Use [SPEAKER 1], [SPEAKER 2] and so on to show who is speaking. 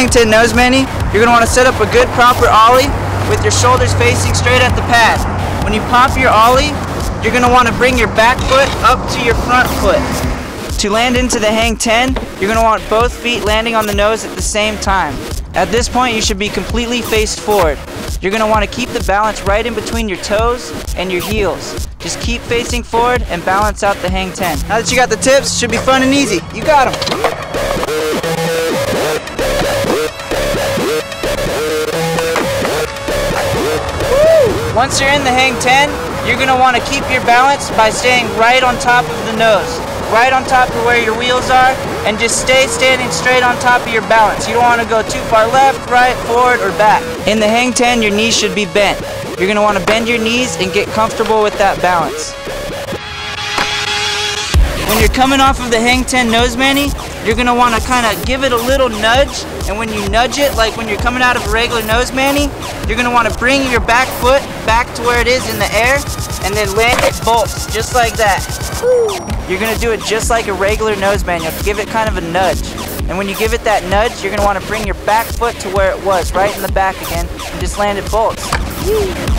[SPEAKER 1] hang 10 nose mani, you're going to want to set up a good proper ollie with your shoulders facing straight at the pad. When you pop your ollie, you're going to want to bring your back foot up to your front foot. To land into the hang 10, you're going to want both feet landing on the nose at the same time. At this point, you should be completely faced forward. You're going to want to keep the balance right in between your toes and your heels. Just keep facing forward and balance out the hang 10. Now that you got the tips, it should be fun and easy. You got them. Once you're in the hang 10, you're going to want to keep your balance by staying right on top of the nose. Right on top of where your wheels are, and just stay standing straight on top of your balance. You don't want to go too far left, right, forward, or back. In the hang 10, your knees should be bent. You're going to want to bend your knees and get comfortable with that balance. When you're coming off of the hang 10 nose mani, you're going to want to kind of give it a little nudge, and when you nudge it, like when you're coming out of a regular nose mani, you're going to want to bring your back foot back to where it is in the air, and then land it bolts, just like that. You're going to do it just like a regular nose mani. You have to give it kind of a nudge. And when you give it that nudge, you're going to want to bring your back foot to where it was, right in the back again, and just land it bolts.